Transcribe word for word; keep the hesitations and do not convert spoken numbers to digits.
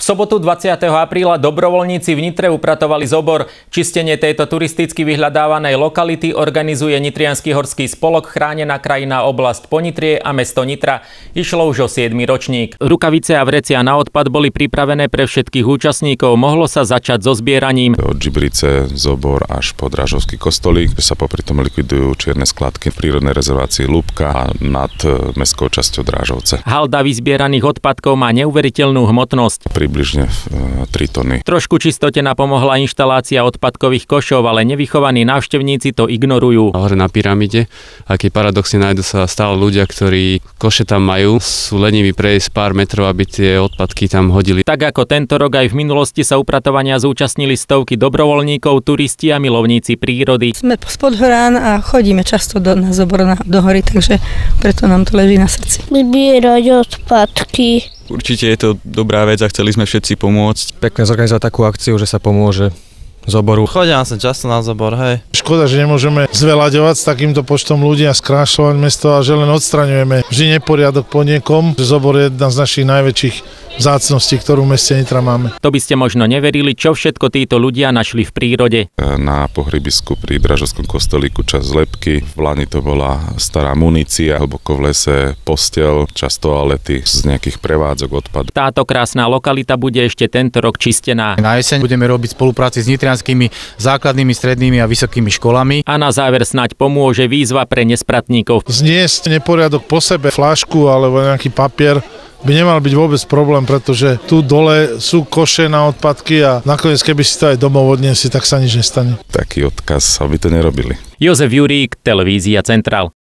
sobotu dvadsiateho apríla dobrovoľníci v Nitre upratovali zobor. Čistenie tejto turisticky vyhľadávanej lokality organizuje Nitriansky horský spolok, Chránená krajinná oblasť Ponitrie a mesto Nitra. Išlo už o siedmy ročník. Rukavice a vrecia na odpad boli pripravené pre všetkých účastníkov. Mohlo sa začať so zbieraním. Od Žibrice, Zobor až po Drážovský kostolík sa popri tom likvidujú čierne skladky v prírodnej rezervácii Lúbka a nad mestskou časťou Drážovce. Halda vyzbieraných odpadkov má neuveriteľnú hmotnosť. Približne tri tony. Trošku čistote napomohla inštalácia odpadkových košov, ale nevychovaní návštevníci to ignorujú. Hore na pyramide, aký paradoxne nájdu sa stále ľudia, ktorí koše tam majú, sú leniví prejsť pár metrov, aby tie odpadky tam hodili. Tak ako tento rok, aj v minulosti sa upratovania zúčastnili stovky dobrovoľníkov, turisti a milovníci prírody. Sme spod Horán a chodíme často do, na Zobor na, do hory, takže preto nám to leží na srdci. Zbierať odpadky. Určite je to dobrá vec a chceli sme všetci pomôcť. Pekne zorganizovať takú akciu, že sa pomôže Zoboru. Chodia som často na Zobor, hej. Škoda, že nemôžeme zveľaďovať s takýmto počtom ľudí a skrášľovať mesto a že len odstraňujeme vždy neporiadok po niekom. Zobor je jedna z našich najväčších vzácností, ktorú v meste Nitra máme. To by ste možno neverili, čo všetko títo ľudia našli v prírode. Na pohrybisku pri Drážovskom kostolíku časť zlepky, v lani to bola stará munícia, hlboko v lese posteľ, časť toalety z nejakých prevádzok odpadu. Táto krásna lokalita bude ešte tento rok čistená. Na jeseň budeme robiť spolupráci s nitrianskymi základnými, strednými a vysokými školami. A na záver snáď pomôže výzva pre nespratníkov. Zniesť neporiadok po sebe, fľašku alebo nejaký papier by nemal byť vôbec problém, pretože tu dole sú koše na odpadky a nakoniec, keby si to aj domov odniesli, tak sa nič nestane. Taký odkaz, aby to nerobili. Jozef Jurík, Televízia Centrál.